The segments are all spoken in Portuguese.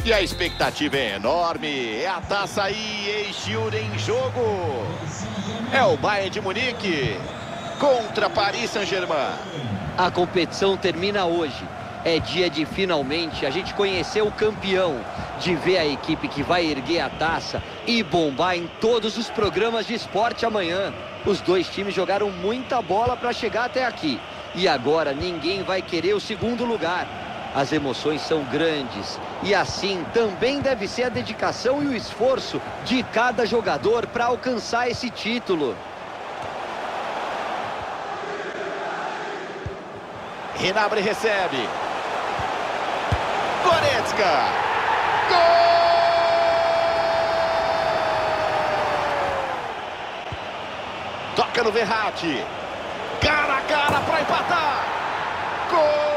E a expectativa é enorme. É a taça aí, Eishiure em jogo. É o Bayern de Munique contra Paris Saint-Germain. A competição termina hoje. É dia de finalmente a gente conhecer o campeão, de ver a equipe que vai erguer a taça e bombar em todos os programas de esporte amanhã. Os dois times jogaram muita bola para chegar até aqui. E agora ninguém vai querer o segundo lugar. As emoções são grandes. E assim também deve ser a dedicação e o esforço de cada jogador para alcançar esse título. Gnabry recebe. Goretzka. Gol! Toca no Verratti. Cara a cara para empatar. Gol!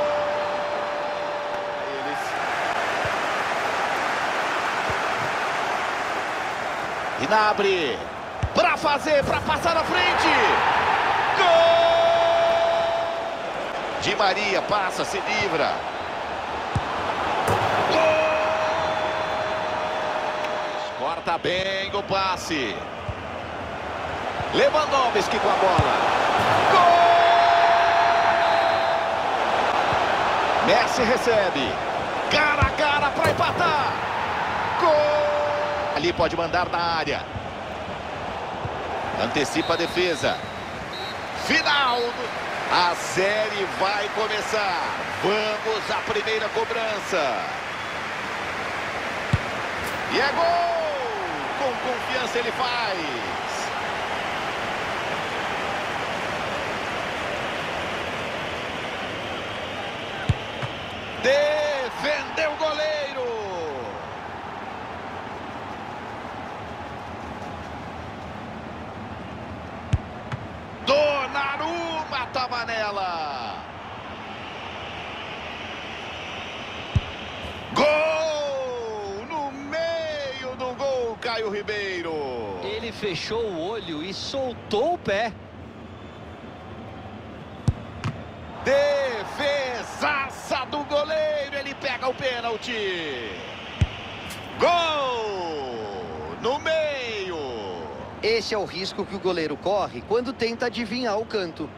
Gnabry. Para fazer, para passar na frente. Gol! Di Maria passa, se livra. Corta bem o passe. Lewandowski com a bola. Gol! Messi recebe. Cara a cara para empatar. Gol! Ali pode mandar na área. Antecipa a defesa. Final. A série vai começar. Vamos à primeira cobrança. E é gol! Com confiança ele faz. Defendeu o goleiro. Donnarumma tava nela. Gol! No meio do gol, Caio Ribeiro. Ele fechou o olho e soltou o pé. Defesaça do goleiro, ele pega o pênalti. Gol! No meio. Esse é o risco que o goleiro corre quando tenta adivinhar o canto.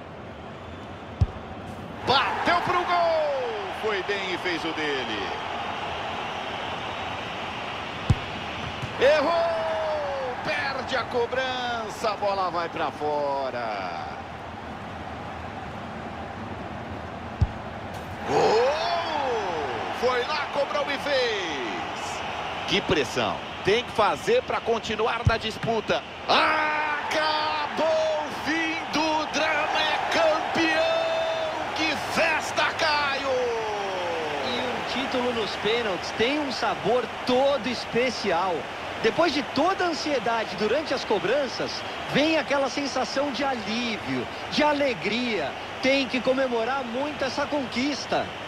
Bateu pro gol. Foi bem e fez o dele. Errou! Perde a cobrança, a bola vai pra fora. Gol! Foi lá, cobrou e fez. Que pressão. Tem que fazer para continuar na disputa. Acabou o fim do drama, é campeão. Que festa, Caio! E um título nos pênaltis tem um sabor todo especial. Depois de toda a ansiedade durante as cobranças, vem aquela sensação de alívio, de alegria. Tem que comemorar muito essa conquista.